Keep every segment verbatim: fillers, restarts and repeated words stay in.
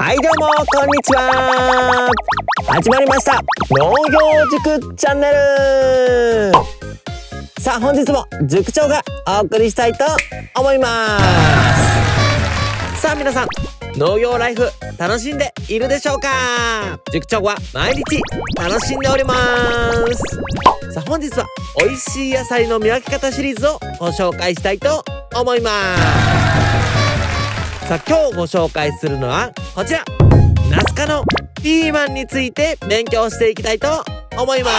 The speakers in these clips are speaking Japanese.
はいどうもこんにちは。始まりました農業塾チャンネル。さあ本日も塾長がお送りしたいと思います。さあ皆さん農業ライフ楽しんでいるでしょうか。塾長は毎日楽しんでおります。さあ本日は美味しい野菜の見分け方シリーズをご紹介したいと思います。さあ今日ご紹介するのはこちら、ナス科のピーマンについて勉強していきたいと思います。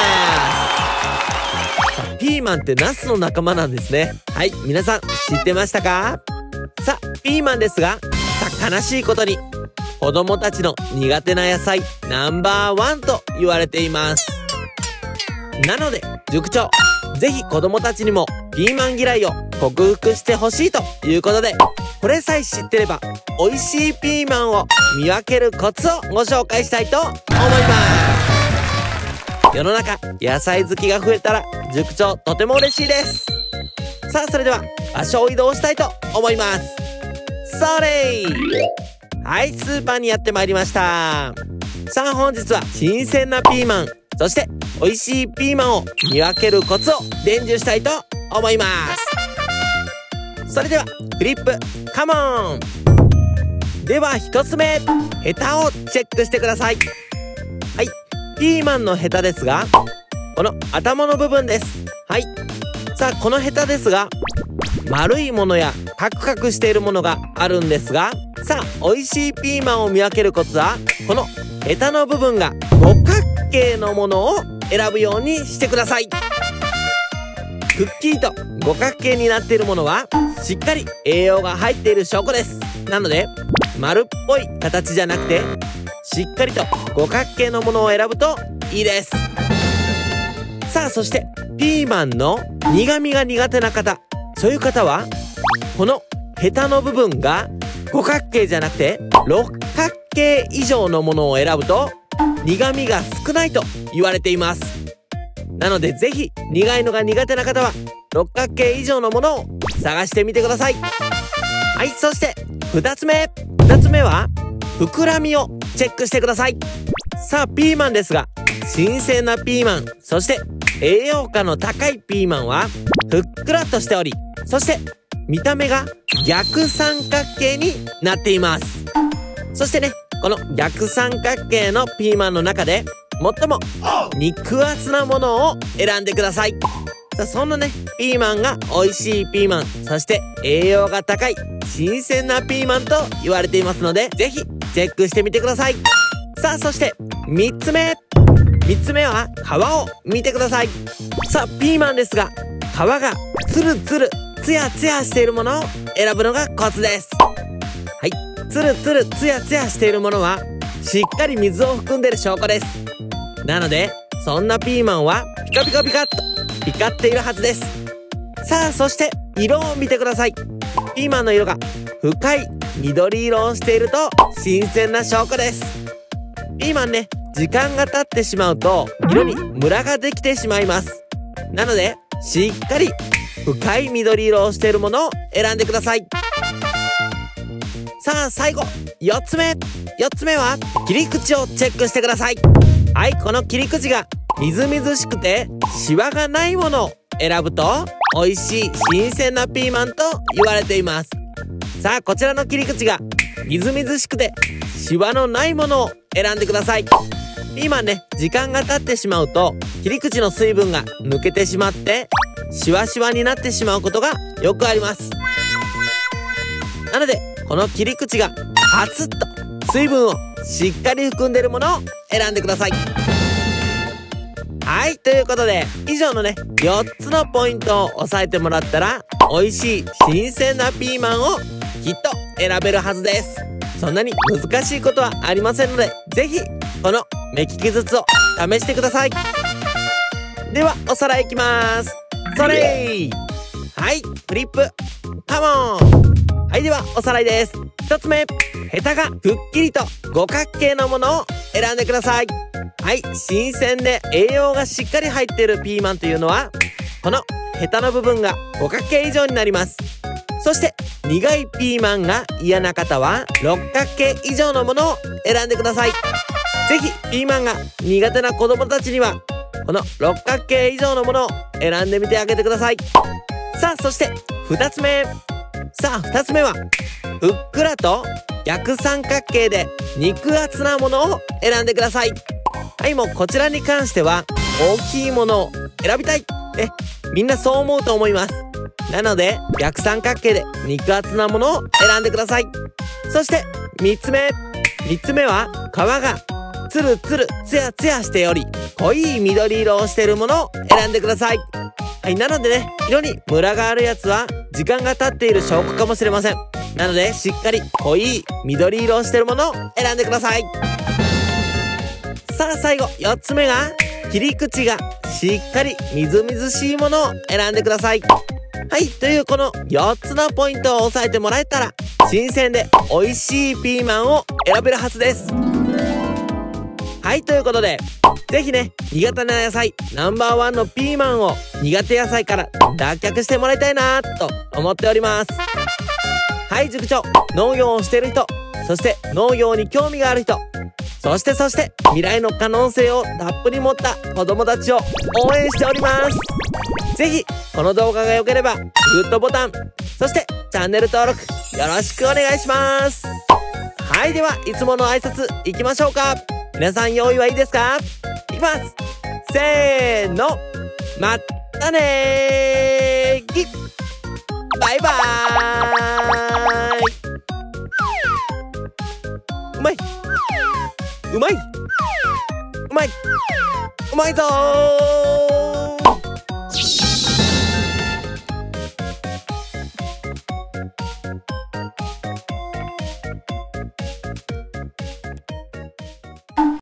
さあピーマンってナスの仲間なんですね。はい、皆さん知ってましたか？さあピーマンですが、さあ悲しいことに子供たちの苦手な野菜ナンバーワンと言われています。なので塾長、ぜひ子供たちにもピーマン嫌いを克服してほしいということで、これさえ知ってれば美味しいピーマンを見分けるコツをご紹介したいと思います。世の中野菜好きが増えたら塾長とても嬉しいです。さあそれでは場所を移動したいと思います。それー、はい、スーパーにやってまいりました。さあ本日は新鮮なピーマン、そして美味しいピーマンを見分けるコツを伝授したいと思います。それではフリップカモン。では一つ目、ヘタをチェックしてください。はい、ピーマンのヘタですが、この頭の部分です。はい、さあこのヘタですが、丸いものやカクカクしているものがあるんですが、さあ美味しいピーマンを見分けるコツは、このヘタの部分が五角形のものを選ぶようにしてください。くっきりと五角形になっているものはしっかり栄養が入っている証拠です。なので丸っぽい形じゃなくて、しっかりと五角形のものを選ぶといいです。さあそしてピーマンの苦味が苦手な方、そういう方はこのヘタの部分が五角形じゃなくて六角形以上のものを選ぶと苦味が少ないと言われています。なのでぜひ苦いのが苦手な方は六角形以上のものを探してみてください。はい、そしてふたつめふたつめは膨らみをチェックしてください。さあピーマンですが、新鮮なピーマン、そして栄養価の高いピーマンはふっくらとしており、そして見た目が逆三角形になっています。そしてね、この逆三角形のピーマンの中で最も肉厚なものを選んでください。さあそのねピーマンが美味しいピーマン、そして栄養が高い新鮮なピーマンと言われていますので、ぜひチェックしてみてください。さあそしてみっつめみっつめは皮を見てください。さあピーマンですが、皮がツルツルツヤツヤしているものを選ぶのがコツです。はい、ツルツルツヤツヤしているものはしっかり水を含んでいる証拠です。なのでそんなピーマンはピカピカピカっと光っているはずです。さあそして色を見てください。ピーマンの色が深い緑色をしていると新鮮な証拠です。ピーマンね、時間が経ってしまうと色にムラができてしまいます。なのでしっかり深い緑色をしているものを選んでください。さあ最後よっつめよっつめは切り口をチェックしてください。はい、この切り口がみずみずしくてシワがないものを選ぶと美味しい新鮮なピーマンと言われています。さあこちらの切り口がみずみずしくてシワのないものを選んでください。ピーマンね、時間が経ってしまうと切り口の水分が抜けてしまってシワシワになってしまうことがよくあります。なのでこの切り口がパツッと水分をしっかり含んでいるものを選んでください。はい、ということで以上のねよっつのポイントを押さえてもらったら美味しい新鮮なピーマンをきっと選べるはずです。そんなに難しいことはありませんので、ぜひこの目利き術を試してください。ではおさらいいきます。それー、はい、フリップカモン。はい、ではおさらいです。ひとつめ、ヘタがくっきりと五角形のものを選んでください。はい、新鮮で栄養がしっかり入っているピーマンというのはこのヘタの部分が五角形以上になります。そして苦いピーマンが嫌な方は六角形以上のものを選んでください。ぜひピーマンが苦手な子供たちにはこの六角形以上のものを選んでみてあげてください。さあそしてふたつめ。さあふたつめはふっくらと逆三角形で肉厚なものを選んでください。はい、もうこちらに関しては大きいものを選びたいえみんなそう思うと思います。なので逆三角形で肉厚なものを選んでください。そしてみっつめ。みっつめは皮がツルツルツヤツヤしており濃い緑色をしているものを選んでください。はい、なのでね、色にムラがあるやつは時間が経っている証拠かもしれません。なのでしっかり濃い緑色をしているものを選んでください。さあ最後よっつめが切り口がしっかりみずみずしいものを選んでください。はい、というこのよっつのポイントを押さえてもらえたら新鮮で美味しいピーマンを選べるはずです。はい、ということでぜひね、苦手な野菜ナンバーワンのピーマンを苦手野菜から脱却してもらいたいなと思っております。はい、塾長、農業をしている人、そして農業に興味がある人、そしてそして未来の可能性をたっぷり持った子供たちを応援しております。ぜひこの動画が良ければグッドボタン、そしてチャンネル登録よろしくお願いします。はい、ではいつもの挨拶いきましょうか。皆さん用意はいいですか？いきます。せーの、まったねーぎ、バイバーイ。うまいうまいうまいうまいぞー。